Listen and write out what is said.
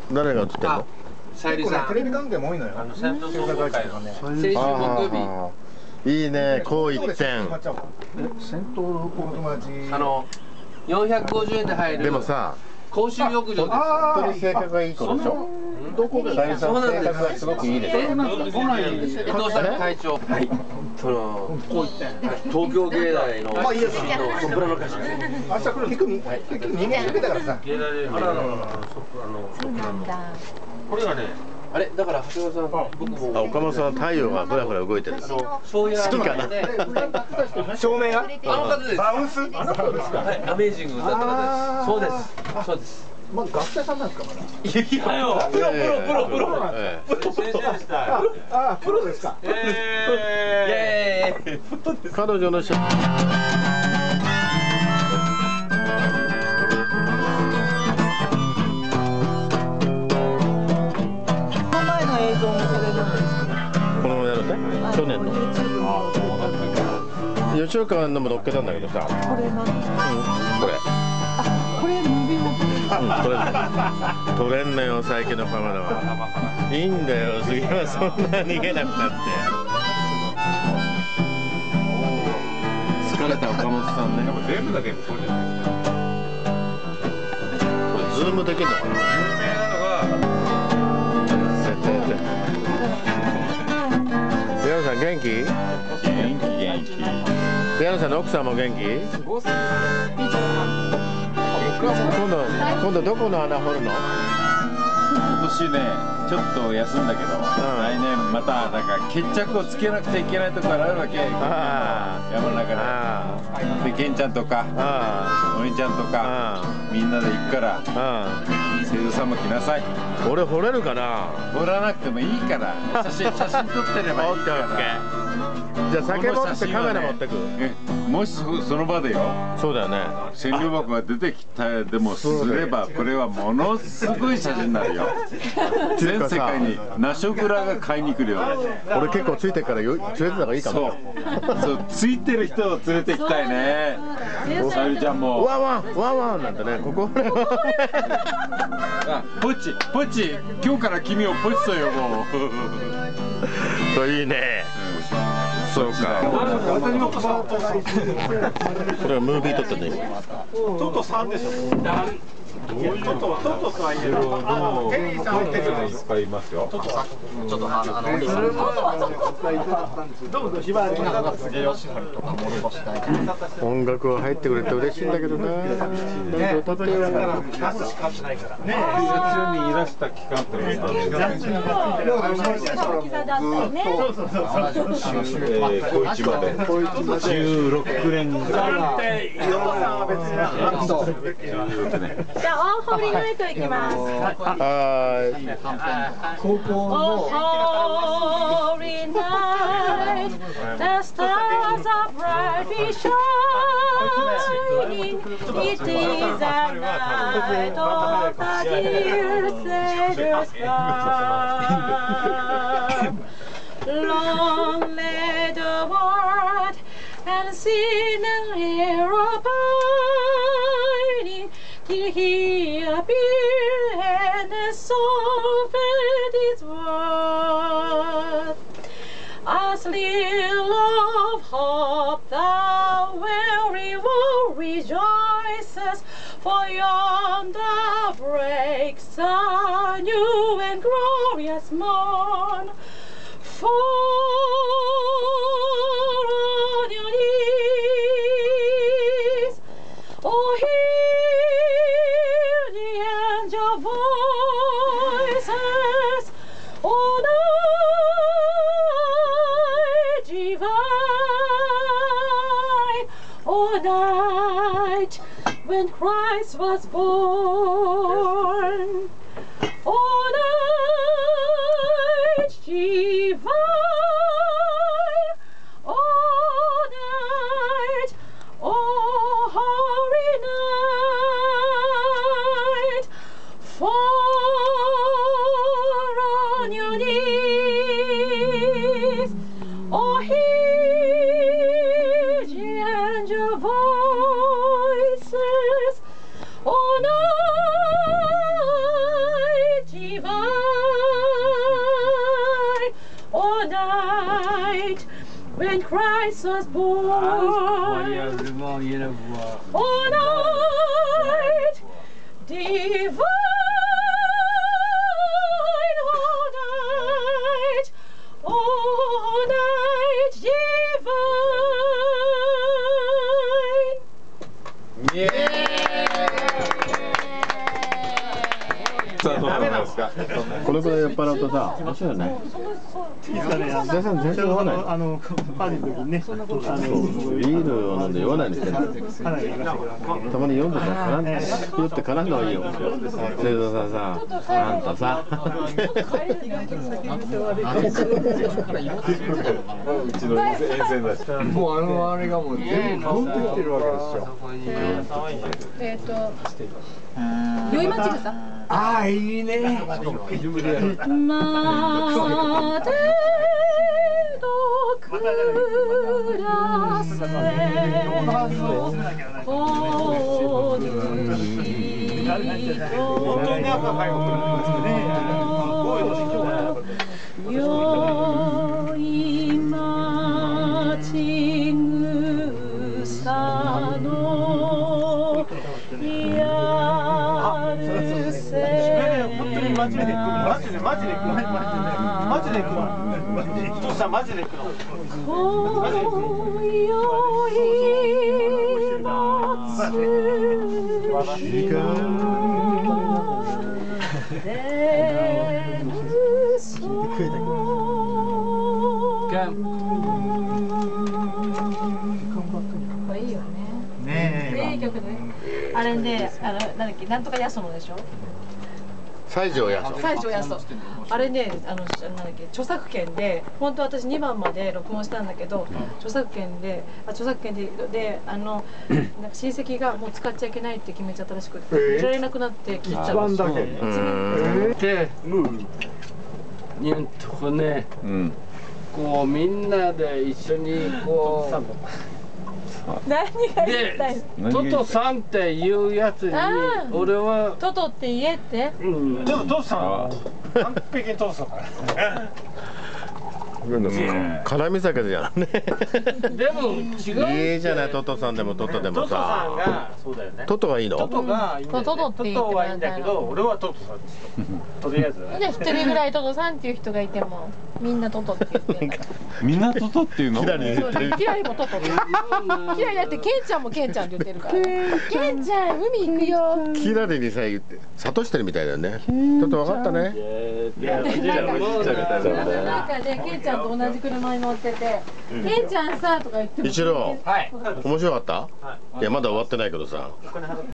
誰が映ってんの？ さゆりさん。 テレビ関係も多いのよ。 先週木曜日。 いいね、こう一点。 戦闘の友達。 450円で入る。 でもさ、 公衆浴場です。 本当に性格がいい子でしょ。 どこで？ さゆりさんの性格がすごくいいでしょ。 伊藤さん会長。はい。東京芸大のソプラノ歌手。 明日これ結構人間受けたからさ。 芸大でそうなんだ。これがね。あれだから長谷川さん、僕も岡本さん太陽がふらふら動いてる。 そういう好きかな。 照明が？ あの方です。 バウンス？あなたですか？ はい、アメージング歌った方です。そうです。そうです。 まあ学生さんなんですかまだ？ いやよ。プロ。先生でした。 あ、プロですか？ 彼女のこのままやるって？去年の。吉岡のも乗っけたんだけどさ。これ何？これ。 これムービーも。 取れんのよ最近のカメラは。いいんだよ次はそんな逃げなくなって。疲れた岡本さんね。 全部だけそうじゃないですか。 これズームできるのかな。宮野さん元気？元気。宮野さんの奥さんも元気？今度どこの穴掘るの？ 今年ね、ちょっと休んだけど、来年またなんか決着をつけなくちゃいけないところがあるわけ。山の中で。で、ケンちゃんとか、お兄ちゃんとか、みんなで行くから、声優さんも来なさい。 俺掘れるかな？ 掘らなくてもいいから、写真撮ってればいいから。 じゃあ酒持ってカメラ持ってく。 もしその場でよ。 そうだよね。 千両箱が出てきたでもすればこれはものすごい写真になるよ。全世界にナショグラが買いに来るよ。 俺結構ついてるから連れてた方がいいかも。 そうついてる人を連れてきたいね。さゆりちゃんも。 ワンワンなんてねここ。 ポチ今日から君をポチと呼ぼう。 そういいね。そうか。これはムービー撮ってね。 トトさんでしょ。トトさんいる。テリーさんいっぱいいますよ。トトさん。ちょっとお兄さん。どうぞひばり。 音楽は入ってくれて嬉しいんだけどな。 トトにいらした期間っていうのは高一まで16年。 じゃあ大堀のへと行きます。 高校の Holy night, the stars are brightly shining. It is a night of the dear Savior's birth. Long lay the world and sin and error abiding till he appeared and the soul felt his worth. As little of hope the weary world rejoices, for yonder breaks a new and glorious morn. Fall on your knees, oh hear the angel voices, oh night divine, oh night when Christ was born, oh night divine, oh night, oh holy night, fall on your knees, oh hear the angel voices, oh when Christ was born. All night divine, all night divine. イエーイ。さあどうですか。 これくらい酔っ払うとさ、面白いね。全然酔わない。 パーティーの時にね、 ビールを飲んで酔わないんですけど、たまに飲んでさ、酔って絡んだ方がいいよ。生徒さんさ、あんたさ。 うちの沿線だし。 もうあれがもう全部飛んできてるわけですよ。 酔い町草。 ああ、いいね。 までどくらせよい町草のマジで行くの。 これいいよね。いい曲ね。あれね、なんだっけ、なんとかやそのでしょ。 西条やそ。 西条やそ。あれね、なんだっけ、著作権で、本当私2番まで録音したんだけど、著作権で、なんか親戚がもう使っちゃいけないって決めちゃったらしくて、いられなくなって切っちゃった。 一番だけ。 で、とこね、こうみんなで一緒にこう。 何が言いたいの？ トトさんっていうやつに俺はトトって言えって。 でもトトさん完璧にトトさんから絡み酒じゃんね。 でも違う。 いいじゃない、トトさんでもトトでもさ。 トトさんがそうだよね。 トトがいいの？ トトがいいんだよね。 トトって言ってください。 トトはいいんだけど、俺はトトさんですとりあえず。 で一人ぐらいトトさんっていう人がいてもみんなトトって言ってんだから。 みんなトトっていうの？ キラリもトト。キラリだってケンちゃんもケンちゃんって言ってるから。ケンちゃん海行くよ。 キラリにさ言って諭してるみたいだよね。ちょっと分かったね。 なんかね、ケンちゃんと同じ車に乗ってて、ケンちゃんさとか言って。 一郎、面白かった？いやまだ終わってないけどさ。